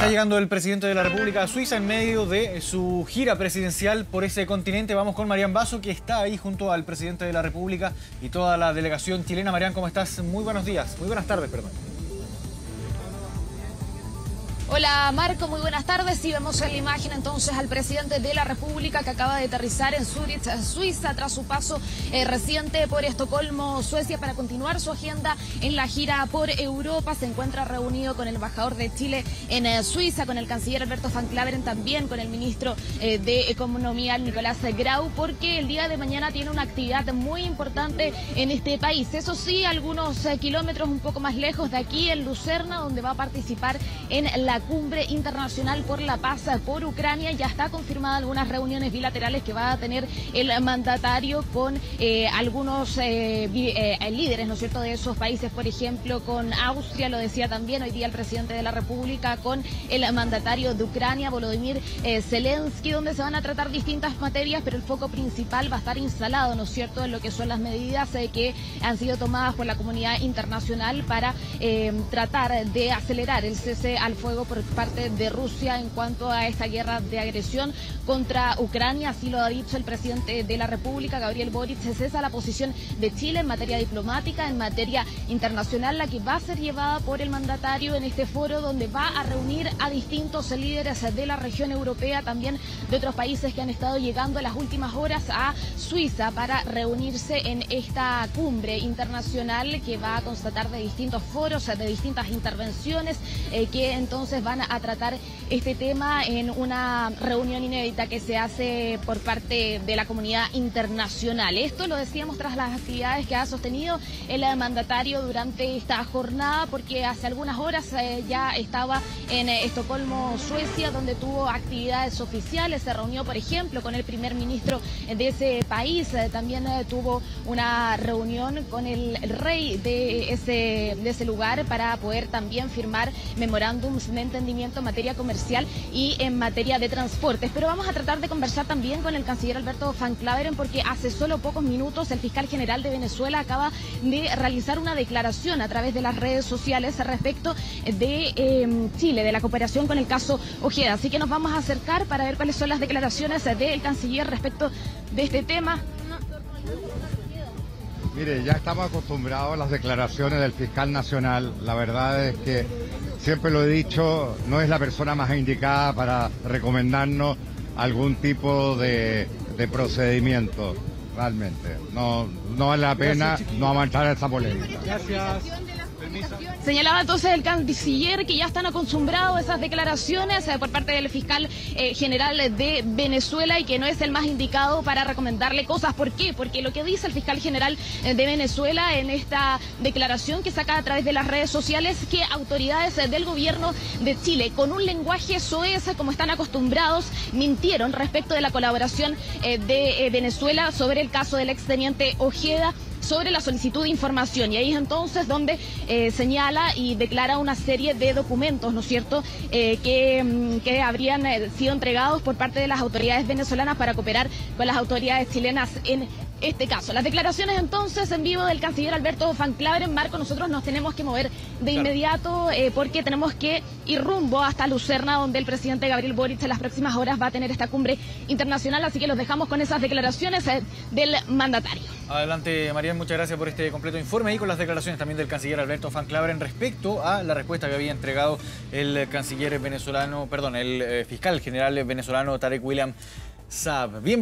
Está llegando el presidente de la República a Suiza en medio de su gira presidencial por ese continente. Vamos con Marián Basso, que está ahí junto al presidente de la República y toda la delegación chilena. Marián, ¿cómo estás? Muy buenos días, muy buenas tardes, perdón. Hola Marco, muy buenas tardes. Y vemos en la imagen entonces al presidente de la República que acaba de aterrizar en Zurich, Suiza, tras su paso reciente por Estocolmo, Suecia, para continuar su agenda en la gira por Europa. Se encuentra reunido con el embajador de Chile en Suiza, con el canciller Alberto Van Claveren, también con el ministro de Economía, Nicolás Grau, porque el día de mañana tiene una actividad muy importante en este país. Eso sí, algunos kilómetros un poco más lejos de aquí, en Lucerna, donde va a participar en la Cumbre Internacional por la Paz por Ucrania. Ya está confirmada algunas reuniones bilaterales que va a tener el mandatario con algunos líderes, ¿no es cierto?, de esos países, por ejemplo, con Austria, lo decía también hoy día el presidente de la República, con el mandatario de Ucrania, Volodymyr Zelensky, donde se van a tratar distintas materias, pero el foco principal va a estar instalado, ¿no es cierto?, en lo que son las medidas que han sido tomadas por la comunidad internacional para tratar de acelerar el cese al fuego por parte de Rusia en cuanto a esta guerra de agresión contra Ucrania. Así lo ha dicho el presidente de la República, Gabriel Boric. Se cesa la posición de Chile en materia diplomática, en materia internacional, la que va a ser llevada por el mandatario en este foro, donde va a reunir a distintos líderes de la región europea, también de otros países que han estado llegando en las últimas horas a Suiza para reunirse en esta cumbre internacional, que va a constatar de distintos foros, de distintas intervenciones, que entonces van a tratar este tema en una reunión inédita que se hace por parte de la comunidad internacional. Esto lo decíamos tras las actividades que ha sostenido el mandatario durante esta jornada, porque hace algunas horas ya estaba en Estocolmo, Suecia, donde tuvo actividades oficiales. Se reunió, por ejemplo, con el primer ministro de ese país. También tuvo una reunión con el rey de ese lugar para poder también firmar memorándums de entendimiento en materia comercial y en materia de transportes. Pero vamos a tratar de conversar también con el canciller Alberto Van Claveren, porque hace solo pocos minutos el fiscal general de Venezuela acaba de realizar una declaración a través de las redes sociales respecto de Chile, de la cooperación con el caso Ojeda. Así que nos vamos a acercar para ver cuáles son las declaraciones del canciller respecto de este tema. Mire, ya estamos acostumbrados a las declaraciones del fiscal nacional. La verdad es que, siempre lo he dicho, no es la persona más indicada para recomendarnos algún tipo de procedimiento, realmente. No vale la pena. No vamos a entrar en esa polémica. Gracias. Señalaba entonces el canciller que ya están acostumbrados a esas declaraciones por parte del fiscal general de Venezuela, y que no es el más indicado para recomendarle cosas. ¿Por qué? Porque lo que dice el fiscal general de Venezuela en esta declaración que saca a través de las redes sociales, que autoridades del gobierno de Chile, con un lenguaje soez como están acostumbrados, mintieron respecto de la colaboración de Venezuela sobre el caso del exteniente Ojeda, sobre la solicitud de información. Y ahí es entonces donde señala y declara una serie de documentos, ¿no es cierto?, que habrían sido entregados por parte de las autoridades venezolanas para cooperar con las autoridades chilenas en este caso. Las declaraciones entonces en vivo del canciller Alberto Van Claveren. Marco, nosotros nos tenemos que mover de inmediato porque tenemos que ir rumbo hasta Lucerna, donde el presidente Gabriel Boric en las próximas horas va a tener esta cumbre internacional. Así que los dejamos con esas declaraciones del mandatario. Adelante, Marián, muchas gracias por este completo informe y con las declaraciones también del canciller Alberto Van Claveren respecto a la respuesta que había entregado el canciller venezolano, perdón, el fiscal general venezolano Tarek William Saab. Bien.